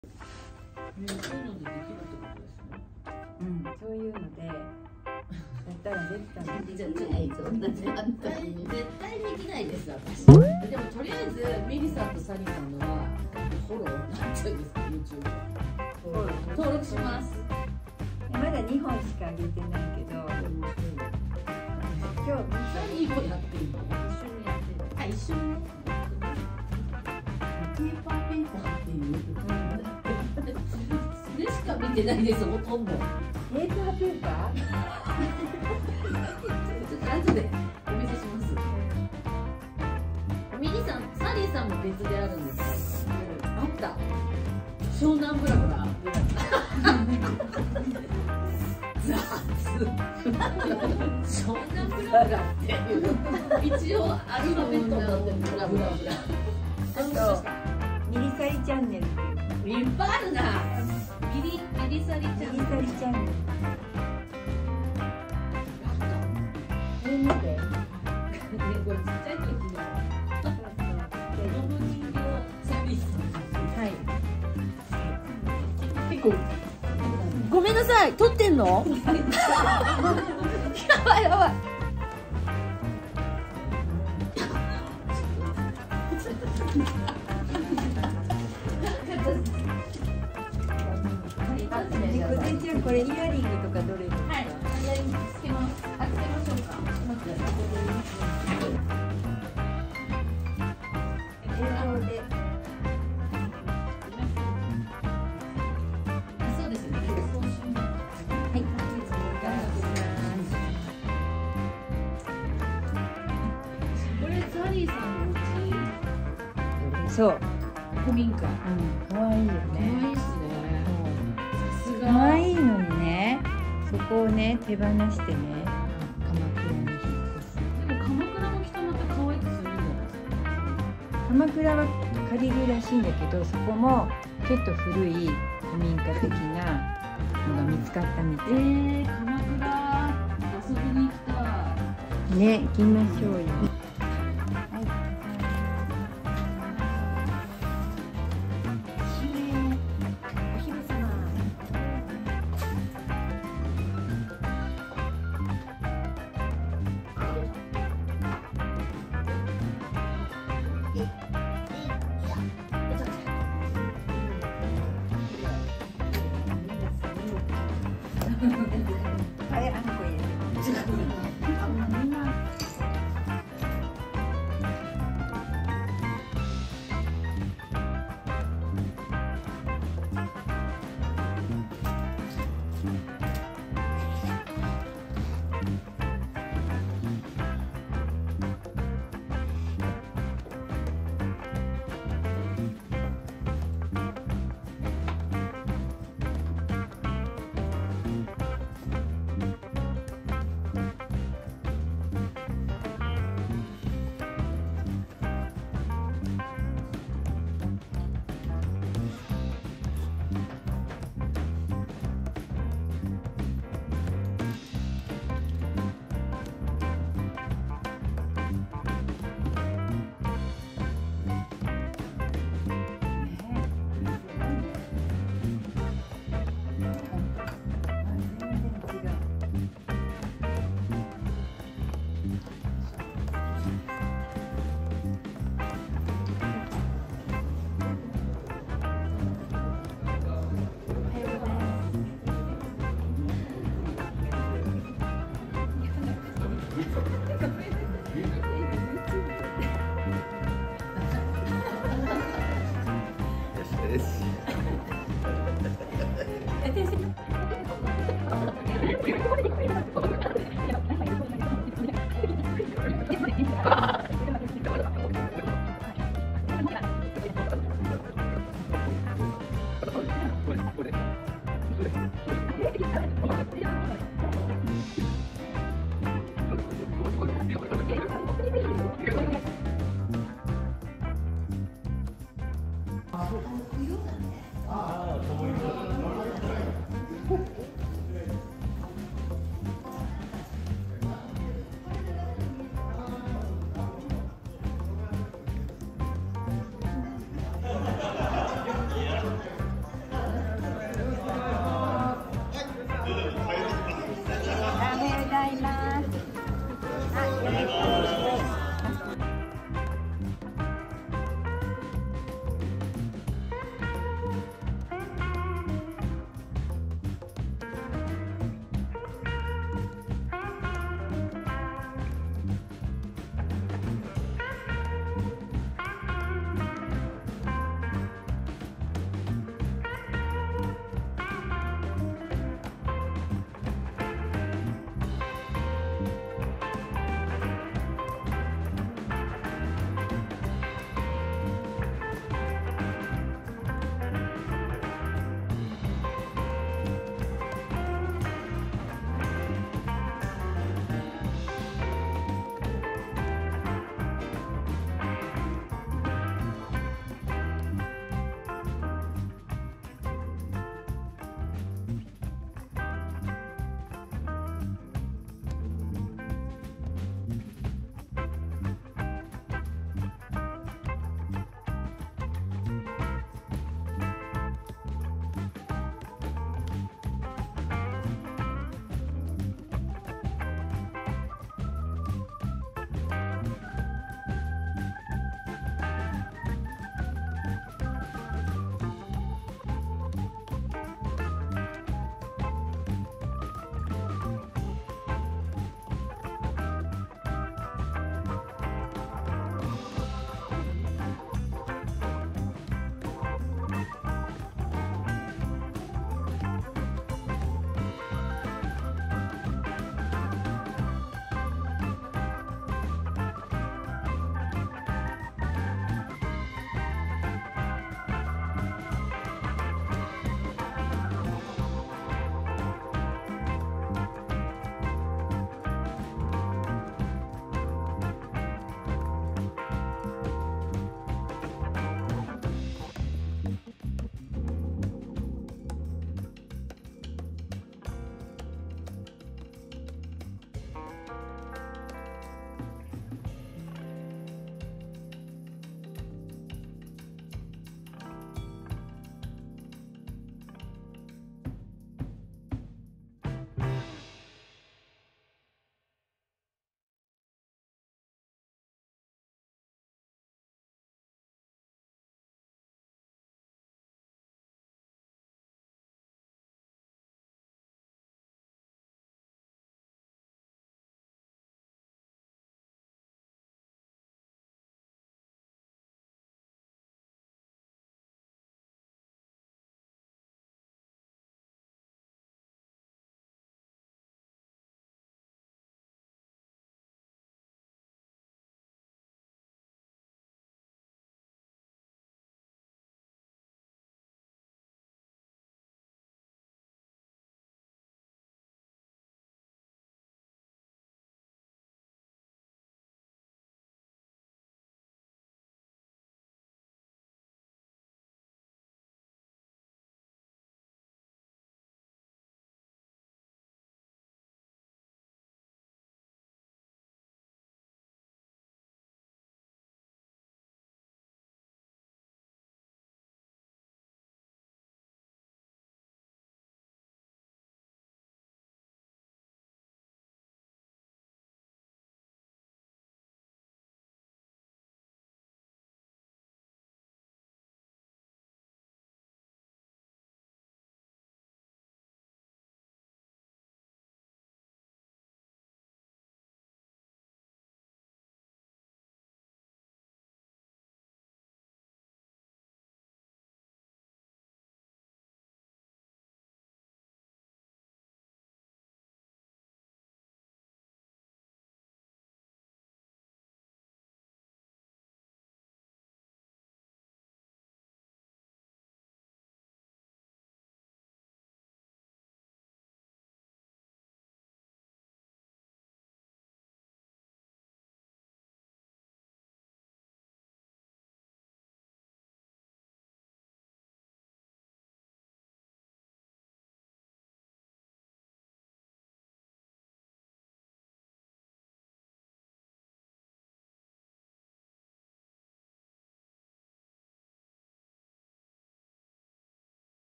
そういうのでできるってことですね。 うん、そういうのでやったらできたの。 じゃない、そんな絶対できないです私。 でもとりあえずミリさんとサニーさんのはフォローなんていうんですか、YouTube 登録します。 まだ2本しか上げてないけど、今日サニーもやってるの？ 一緒にやってる。あ、一緒にね。ペーパーっていう。それしか見てないです、ほとんど。 ペーパーちょっと後でお見せします。ミリさん、サリーさんも別であるんですよ。あった。湘南ブラブラ。雑。湘南ブラブラっていう一応アルファベットになってるブラブラブラ。 あとミリサリチャンネルっていう。 いっぱいあるな。ミリサリチャンネル。 ミリサリチャンネル。これ見て。 ね、これちっちゃい時の。 はい。 結構。ごめんなさい、撮ってんの？やばいやばい。 小銭ちゃんこれイヤリングとかどれですか？ はい、イヤリングつけます。あ、つけましょうか。 映像で。 そうですね。 はい。 これサリーさんのお家。 そう。 古民家。 可愛いよ可愛ね。 いですね。さすが。 可愛いのにね、そこをね手放してね、鎌倉に引っ越す。 でも鎌倉も北また可愛くするんじゃないですか。 鎌倉は借りるらしいんだけど、そこもちょっと古い古民家的なのが見つかったみたい。 鎌倉遊びに行きたい。 ね、行きましょうよ。あれ、あんこ入れて。